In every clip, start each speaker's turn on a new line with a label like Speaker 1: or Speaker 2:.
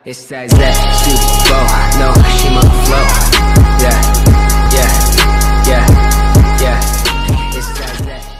Speaker 1: It's that super flow, no, she my flow. Yeah, yeah, yeah, yeah. It's that super flow.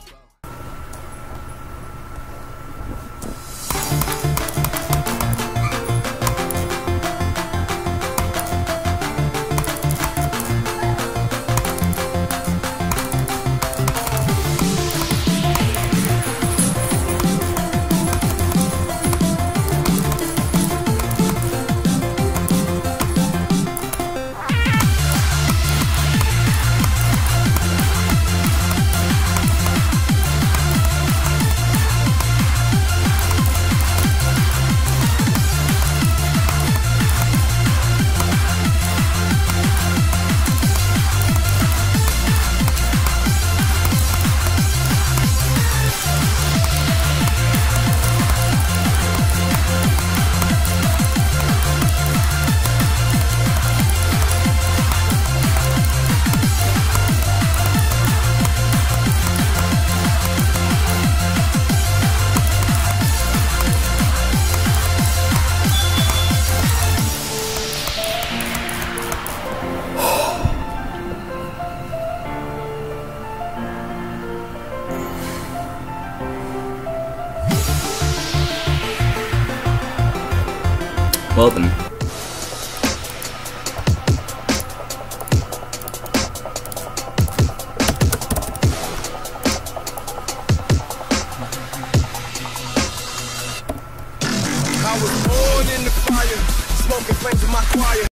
Speaker 2: Well then.
Speaker 3: I was born in the fire, smoking flames in my choir.